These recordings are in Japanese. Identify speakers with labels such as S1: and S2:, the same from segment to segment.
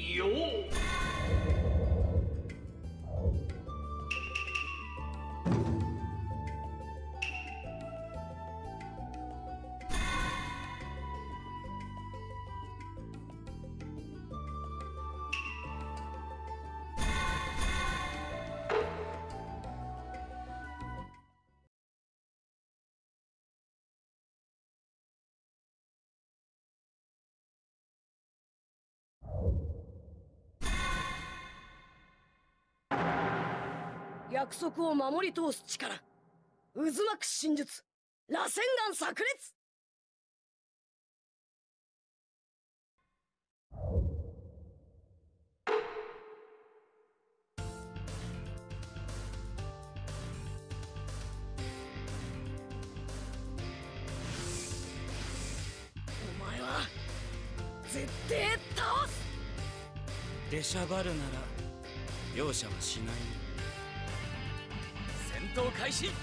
S1: よう。
S2: 約束を守り通す力、渦巻く真術、螺旋岩炸裂。お前は絶対倒す。
S3: 出しゃばるなら容赦はしない。戦闘開始。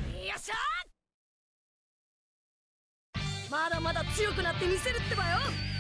S3: まだまだ強くなってみせるってばよ。